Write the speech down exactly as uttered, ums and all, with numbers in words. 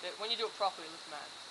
it, when you do it properly, it looks mad.